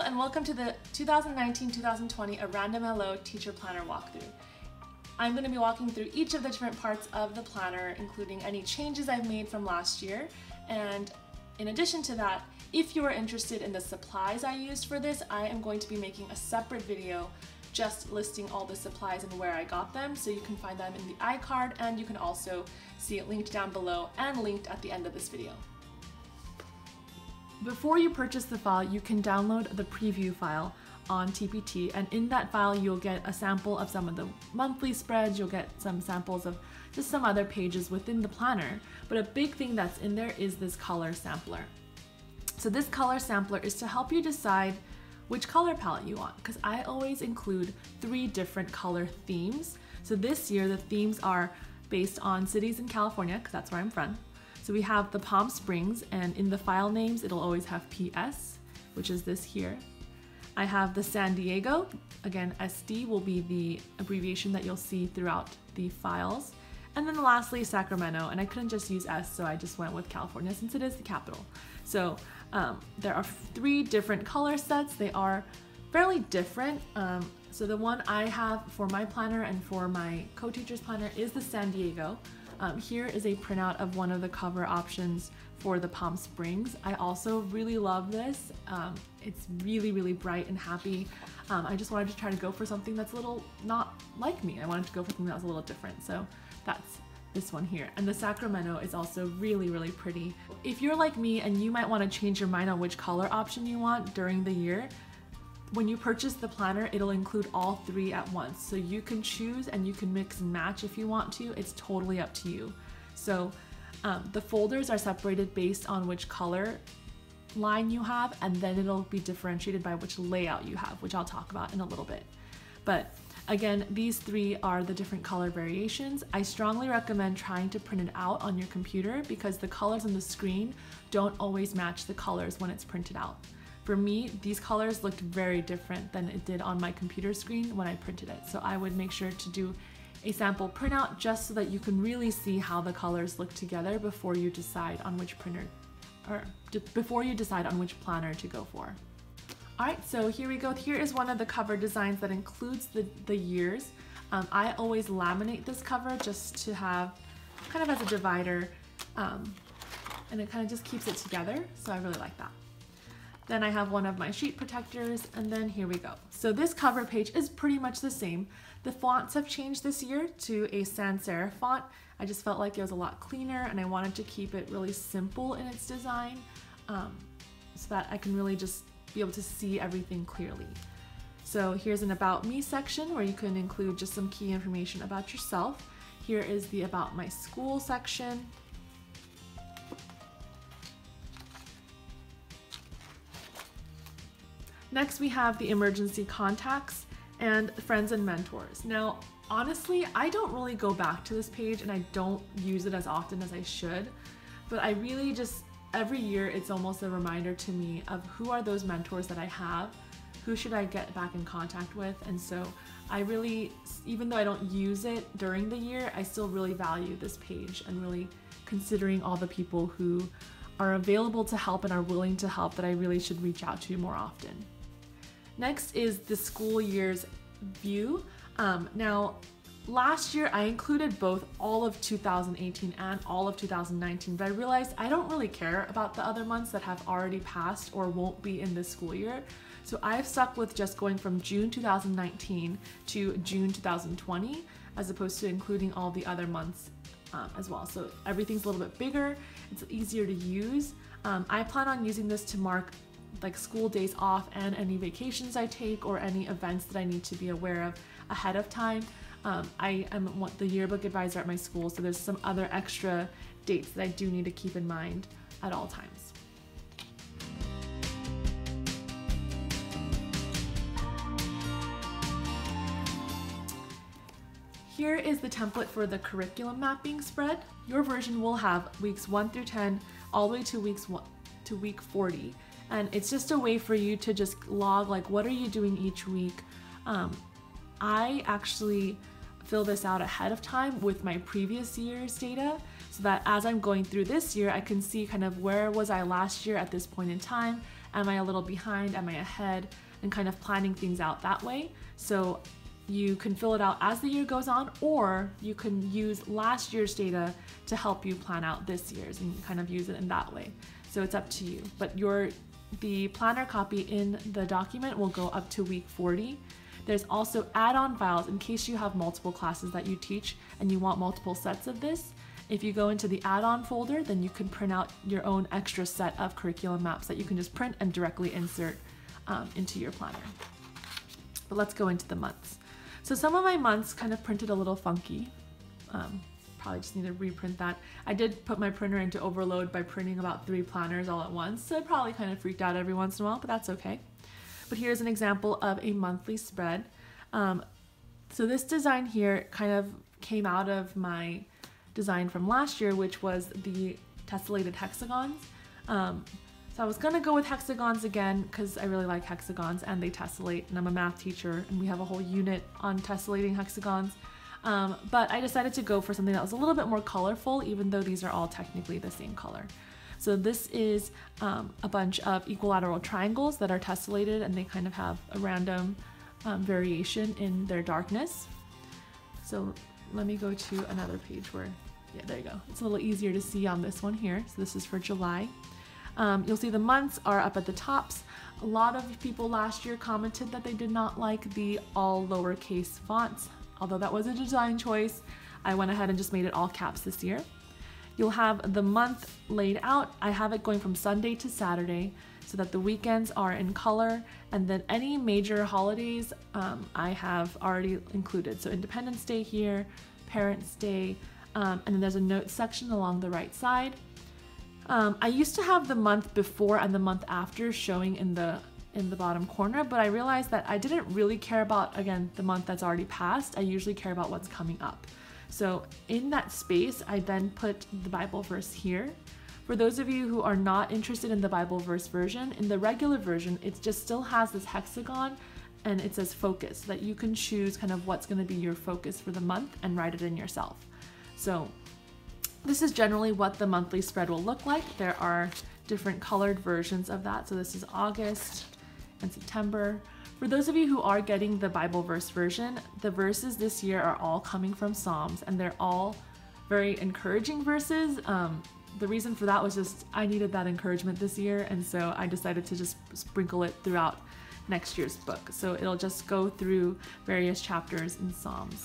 and welcome to the 2019-2020 A Random Hello Teacher Planner Walkthrough. I'm going to be walking through each of the different parts of the planner, including any changes I've made from last year. And in addition to that, if you are interested in the supplies I used for this, I am going to be making a separate video just listing all the supplies and where I got them, so you can find them in the iCard, and you can also see it linked down below and linked at the end of this video. Before you purchase the file, you can download the preview file on TPT, and in that file you'll get a sample of some of the monthly spreads, you'll get some samples of just some other pages within the planner, but a big thing that's in there is this color sampler. So this color sampler is to help you decide which color palette you want, because I always include 3 different color themes. So this year the themes are based on cities in California, because that's where I'm from. So we have the Palm Springs, and in the file names it'll always have PS, which is this here. I have the San Diego, again SD will be the abbreviation that you'll see throughout the files. And then lastly Sacramento, and I couldn't just use S, so I just went with California since it is the capital. So there are 3 different color sets. They are fairly different. So the one I have for my planner and for my co-teacher's planner is the San Diego. Here is a printout of one of the cover options for the Palm Springs. I also really love this. It's really bright and happy. I just wanted to try to go for something that's a little not like me. I wanted to go for something that was a little different. So that's this one here. And the Sacramento is also really pretty. If you're like me and you might want to change your mind on which color option you want during the year, when you purchase the planner, it'll include all 3 at once. So you can choose and you can mix and match if you want to. It's totally up to you. So the folders are separated based on which color line you have, and then it'll be differentiated by which layout you have, which I'll talk about in a little bit. But again, these 3 are the different color variations. I strongly recommend trying to print it out on your computer because the colors on the screen don't always match the colors when it's printed out. For me, these colors looked very different than it did on my computer screen when I printed it. So I would make sure to do a sample printout just so that you can really see how the colors look together before you decide on which planner to go for. Alright, so here we go. Here is one of the cover designs that includes the years. I always laminate this cover just to have kind of as a divider, and it kind of just keeps it together, so I really like that. Then I have one of my sheet protectors, and then here we go. So this cover page is pretty much the same. The fonts have changed this year to a sans serif font. I just felt like it was a lot cleaner, and I wanted to keep it really simple in its design, so that I can really just be able to see everything clearly. So here's an About Me section where you can include just some key information about yourself. Here is the About My School section. Next we have the emergency contacts and friends and mentors. Now, honestly, I don't really go back to this page and I don't use it as often as I should, but I really just, every year it's almost a reminder to me of who are those mentors that I have, who should I get back in contact with, and so I really, even though I don't use it during the year, I still really value this page and really considering all the people who are available to help and are willing to help that I really should reach out to more often. Next is the school year's view. Now, last year I included both all of 2018 and all of 2019, but I realized I don't really care about the other months that have already passed or won't be in this school year. So I've stuck with just going from June 2019 to June 2020, as opposed to including all the other months as well. So everything's a little bit bigger, it's easier to use. I plan on using this to mark like school days off and any vacations I take or any events that I need to be aware of ahead of time. I am the yearbook advisor at my school, so there's some other extra dates that I do need to keep in mind at all times. Here is the template for the curriculum mapping spread. Your version will have weeks 1 through 10 all the way to week 40. And it's just a way for you to just log like what are you doing each week. I actually fill this out ahead of time with my previous year's data so that as I'm going through this year, I can see kind of where was I last year at this point in time, Am I a little behind? Am I ahead? And kind of planning things out that way. So you can fill it out as the year goes on, or you can use last year's data to help you plan out this year's and kind of use it in that way. So it's up to you. But the planner copy in the document will go up to week 40. There's also add-on files in case you have multiple classes that you teach and you want multiple sets of this. If you go into the add-on folder, then you can print out your own extra set of curriculum maps that you can just print and directly insert into your planner. But let's go into the months. So some of my months kind of printed a little funky. Probably just need to reprint that. I did put my printer into overload by printing about 3 planners all at once, so it probably kind of freaked out every once in a while, but that's okay. But here's an example of a monthly spread. So this design here kind of came out of my design from last year, which was the tessellated hexagons. So I was gonna go with hexagons again because I really like hexagons and they tessellate, and I'm a math teacher and we have a whole unit on tessellating hexagons. But I decided to go for something that was a little bit more colorful, even though these are all technically the same color. So this is a bunch of equilateral triangles that are tessellated, and they kind of have a random variation in their darkness. So let me go to another page where, yeah, there you go. It's a little easier to see on this one here. So this is for July. You'll see the months are up at the tops. A lot of people last year commented that they did not like the all lowercase fonts. Although that was a design choice, I went ahead and just made it all caps this year. You'll have the month laid out. I have it going from Sunday to Saturday so that the weekends are in color, and then any major holidays I have already included. So Independence Day here, Parents' Day, and then there's a notes section along the right side. I used to have the month before and the month after showing in the bottom corner, but I realized that I didn't really care about, again, the month that's already passed. I usually care about what's coming up. So in that space, I then put the Bible verse here. For those of you who are not interested in the Bible verse version, in the regular version, it just still has this hexagon and it says focus, so that you can choose kind of what's going to be your focus for the month and write it in yourself. So this is generally what the monthly spread will look like. There are different colored versions of that. So this is August and September. For those of you who are getting the Bible verse version, the verses this year are all coming from Psalms, and they're all very encouraging verses. The reason for that was just I needed that encouragement this year, and so I decided to just sprinkle it throughout next year's book. So it'll just go through various chapters in Psalms.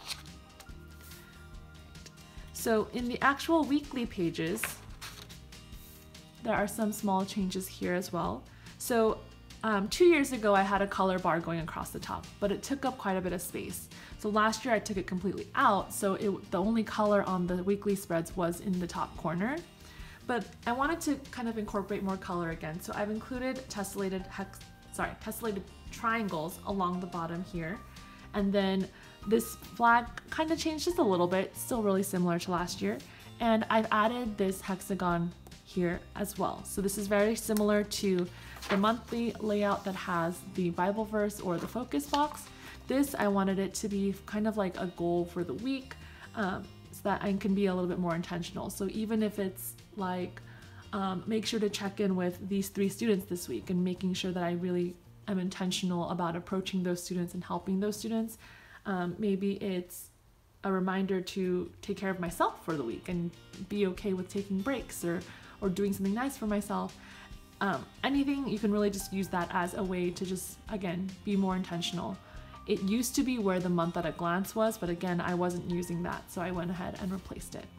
So in the actual weekly pages, there are some small changes here as well. So 2 years ago, I had a color bar going across the top, but it took up quite a bit of space. So last year I took it completely out, so the only color on the weekly spreads was in the top corner. But I wanted to kind of incorporate more color again, so I've included tessellated triangles along the bottom here. And then this flag kind of changed just a little bit, still really similar to last year. And I've added this hexagon here as well. So this is very similar to the monthly layout that has the Bible verse or the focus box. This, I wanted it to be kind of like a goal for the week, so that I can be a little bit more intentional. So even if it's like, make sure to check in with these 3 students this week and making sure that I really am intentional about approaching those students and helping those students. Maybe it's a reminder to take care of myself for the week and be okay with taking breaks or doing something nice for myself. Anything, you can really just use that as a way to just, again, be more intentional. It used to be where the month at a glance was, but again, I wasn't using that, so I went ahead and replaced it.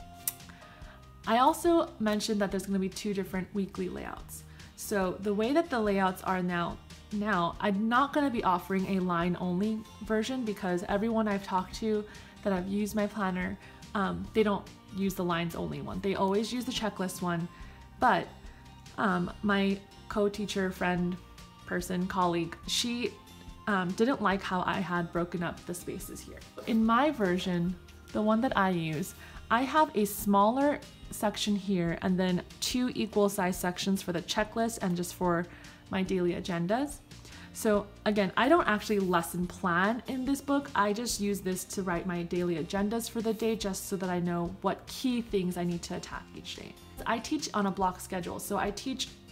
I also mentioned that there's going to be 2 different weekly layouts. So the way that the layouts are now, I'm not going to be offering a line-only version because everyone I've talked to that I've used my planner, they don't use the lines-only one. They always use the checklist one, but my co-teacher, friend, person, colleague, she didn't like how I had broken up the spaces here. In my version, the one that I use, I have a smaller section here and then 2 equal size sections for the checklist and just for my daily agendas. So again, I don't actually lesson plan in this book. I just use this to write my daily agendas for the day just so that I know what key things I need to attack each day. I teach on a block schedule, so I teach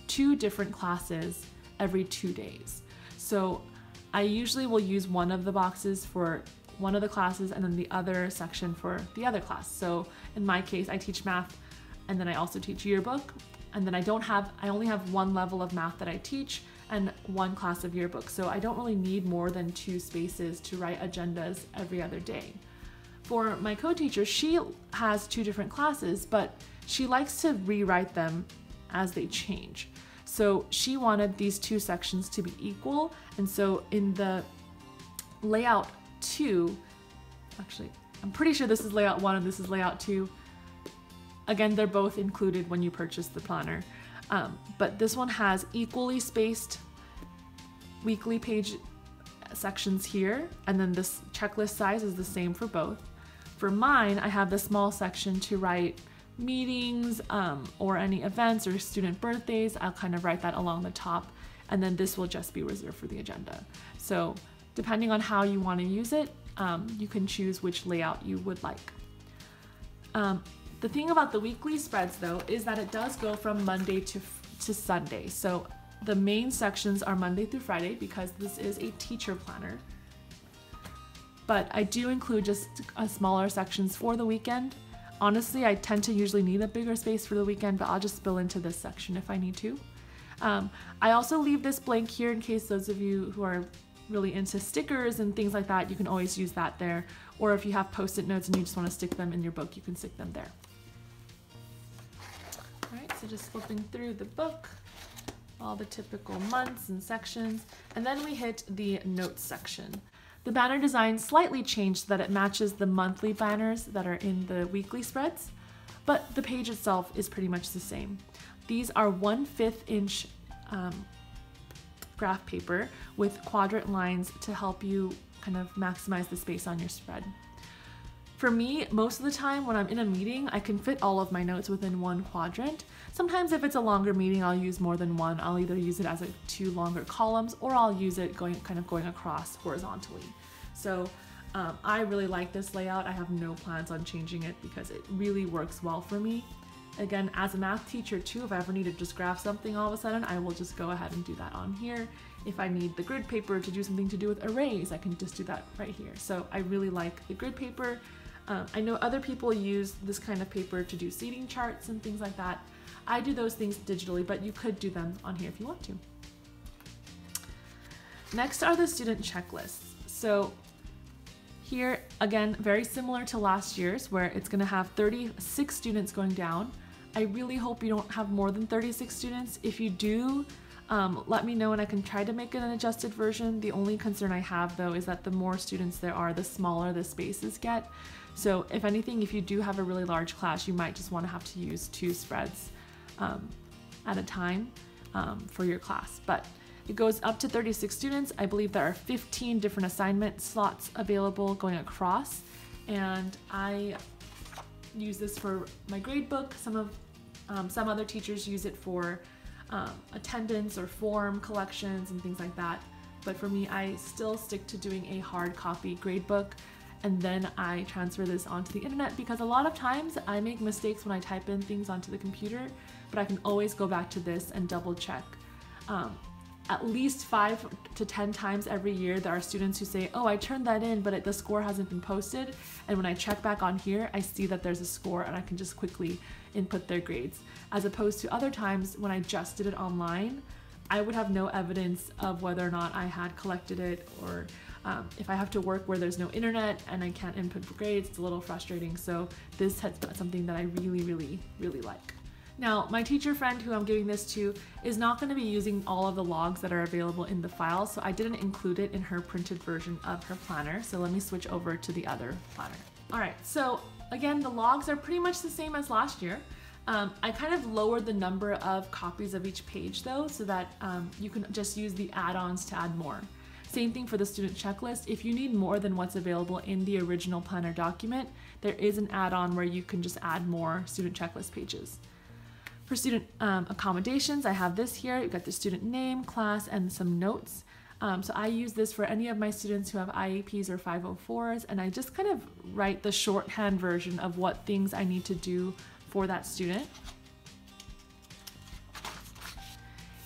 2 different classes every 2 days. So I usually will use one of the boxes for one of the classes and then the other section for the other class. So in my case, I teach math and then I also teach yearbook, and then I only have one level of math that I teach and one class of yearbook. So I don't really need more than 2 spaces to write agendas every other day. For my co-teacher, she has 2 different classes, but she likes to rewrite them as they change. So she wanted these 2 sections to be equal, and so in the layout 2, actually, I'm pretty sure this is layout 1 and this is layout 2. Again, they're both included when you purchase the planner. But this one has equally spaced weekly page sections here, and then this checklist size is the same for both. For mine, I have the small section to write meetings or any events or student birthdays. I'll kind of write that along the top, and then this will just be reserved for the agenda. So depending on how you want to use it, you can choose which layout you would like. The thing about the weekly spreads though is that it does go from Monday to Sunday. So the main sections are Monday through Friday because this is a teacher planner. But I do include just smaller sections for the weekend. Honestly, I tend to usually need a bigger space for the weekend, but I'll just spill into this section if I need to. I also leave this blank here in case those of you who are really into stickers and things like that, you can always use that there. Or if you have post-it notes and you just want to stick them in your book, you can stick them there. All right, so just flipping through the book, all the typical months and sections, and then we hit the notes section. The banner design slightly changed so that it matches the monthly banners that are in the weekly spreads, but the page itself is pretty much the same. These are 1/5 inch graph paper with quadrant lines to help you kind of maximize the space on your spread. For me, most of the time when I'm in a meeting, I can fit all of my notes within one quadrant. Sometimes if it's a longer meeting, I'll use more than one. I'll either use it as 2 longer columns or I'll use it going across horizontally. So I really like this layout. I have no plans on changing it because it really works well for me. Again, as a math teacher too, if I ever need to just graph something all of a sudden, I will just go ahead and do that on here. If I need the grid paper to do something to do with arrays, I can just do that right here. So I really like the grid paper. I know other people use this kind of paper to do seating charts and things like that. I do those things digitally, but you could do them on here if you want to. Next are the student checklists. So here, again, very similar to last year's where it's gonna have 36 students going down. I really hope you don't have more than 36 students. If you do, let me know and I can try to make it an adjusted version. The only concern I have though is that the more students there are, the smaller the spaces get. So if anything, if you do have a really large class, you might just want to have to use 2 spreads at a time for your class. But it goes up to 36 students. I believe there are 15 different assignment slots available going across. And I use this for my grade book. Some other teachers use it for attendance or form collections and things like that. But for me, I still stick to doing a hard copy grade book, and then I transfer this onto the internet because a lot of times I make mistakes when I type in things onto the computer, but I can always go back to this and double check. At least 5 to 10 times every year, there are students who say, oh, I turned that in, but the score hasn't been posted. And when I check back on here, I see that there's a score and I can just quickly input their grades. As opposed to other times when I just did it online, I would have no evidence of whether or not I had collected it, or if I have to work where there's no internet and I can't input for grades, it's a little frustrating. So this has been something that I really, really, really like. Now, my teacher friend who I'm giving this to is not going to be using all of the logs that are available in the file, so I didn't include it in her printed version of her planner. So let me switch over to the other planner. All right, so again, the logs are pretty much the same as last year. I kind of lowered the number of copies of each page though, so that you can just use the add-ons to add more. Same thing for the student checklist. If you need more than what's available in the original planner document, there is an add-on where you can just add more student checklist pages. For student accommodations, I have this here. You've got the student name, class, and some notes. So I use this for any of my students who have IEPs or 504s, and I just kind of write the shorthand version of what things I need to do for that student.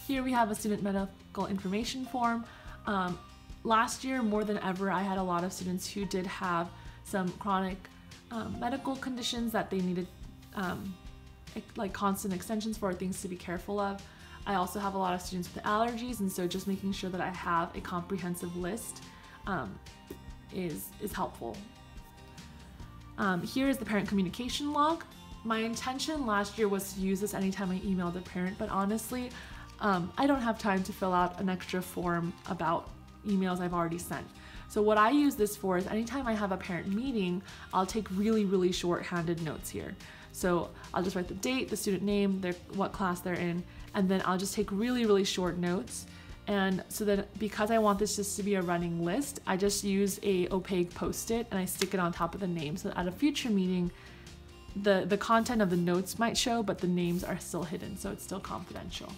Here we have a student medical information form. Last year, more than ever, I had a lot of students who did have some chronic medical conditions that they needed like constant extensions for, things to be careful of. I also have a lot of students with allergies, and so just making sure that I have a comprehensive list is helpful. Here is the parent communication log. My intention last year was to use this anytime I emailed a parent, but honestly, I don't have time to fill out an extra form about emails I've already sent. So what I use this for is anytime I have a parent meeting, I'll take really short-handed notes here. So I'll just write the date, the student name, what class they're in, and then I'll just take really short notes. And so that because I want this just to be a running list, I just use a opaque post-it and I stick it on top of the name, so that at a future meeting, the content of the notes might show, but the names are still hidden, so it's still confidential.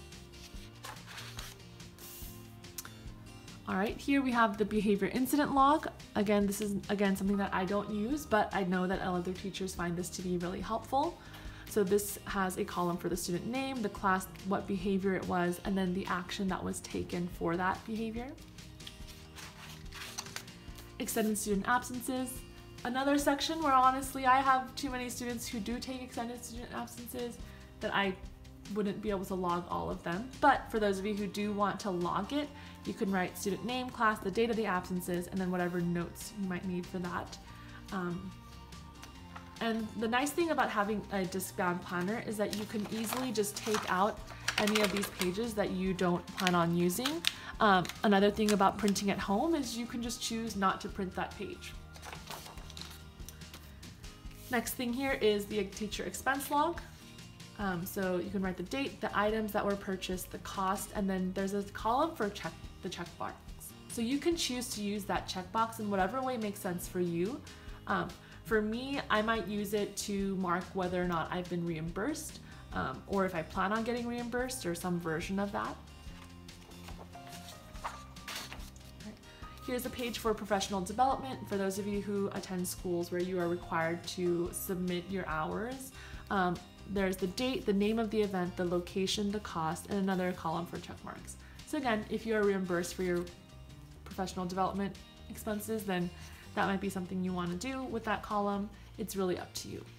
All right, here we have the behavior incident log. Again, this is something that I don't use, but I know that other teachers find this to be really helpful. So this has a column for the student name, the class, what behavior it was, and then the action that was taken for that behavior. Extended student absences. Another section where honestly I have too many students who do take extended student absences that I wouldn't be able to log all of them. But for those of you who do want to log it, you can write student name, class, the date of the absences, and then whatever notes you might need for that. And the nice thing about having a disc-bound planner is that you can easily just take out any of these pages that you don't plan on using. Another thing about printing at home is you can just choose not to print that page. Next thing here is the teacher expense log. So you can write the date, the items that were purchased, the cost, and then there's a column for the checkbox. So you can choose to use that checkbox in whatever way makes sense for you. For me, I might use it to mark whether or not I've been reimbursed, or if I plan on getting reimbursed, or some version of that. Here's a page for professional development for those of you who attend schools where you are required to submit your hours. There's the date, the name of the event, the location, the cost, and another column for check marks. So again, if you are reimbursed for your professional development expenses, then that might be something you want to do with that column. It's really up to you.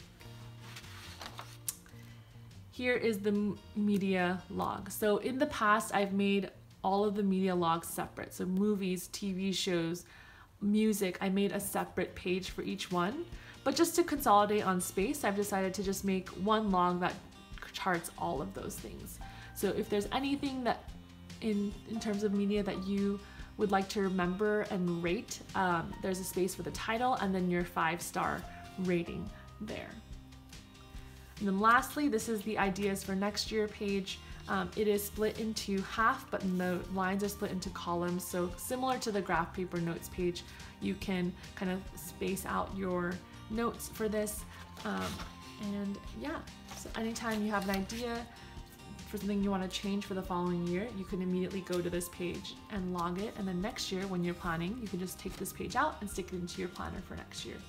Here is the media log. So in the past, I've made all of the media logs separate. So movies, TV shows, music, I made a separate page for each one. But just to consolidate on space, I've decided to just make one log that charts all of those things. So if there's anything that in terms of media that you would like to remember and rate, there's a space for the title and then your 5-star rating there. And then lastly, this is the ideas for next year page. It is split into half, but the lines are split into columns. So similar to the graph paper notes page, you can kind of space out your notes for this. And yeah, so anytime you have an idea for something you want to change for the following year, you can immediately go to this page and log it. And then next year when you're planning, you can just take this page out and stick it into your planner for next year.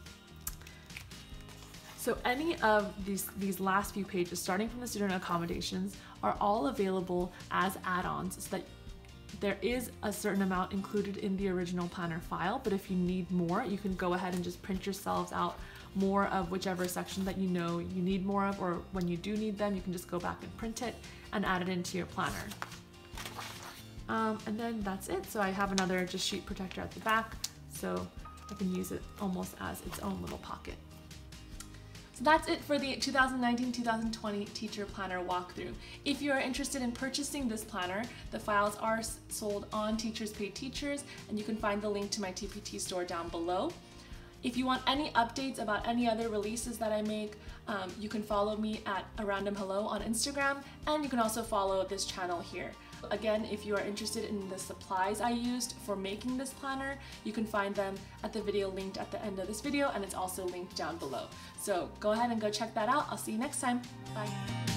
So any of these last few pages, starting from the student accommodations, are all available as add-ons, so that there is a certain amount included in the original planner file, but if you need more, you can go ahead and just print yourselves out more of whichever section that you know you need more of, or when you do need them, you can just go back and print it and add it into your planner. And then that's it. So I have another just sheet protector at the back, so I can use it almost as its own little pocket. So that's it for the 2019-2020 Teacher Planner walkthrough. If you are interested in purchasing this planner, the files are sold on Teachers Pay Teachers, and you can find the link to my TPT store down below. If you want any updates about any other releases that I make, you can follow me at A Random Hello on Instagram, and you can also follow this channel here. Again, if you are interested in the supplies I used for making this planner, you can find them at the video linked at the end of this video, and it's also linked down below. So go ahead and go check that out. I'll see you next time. Bye.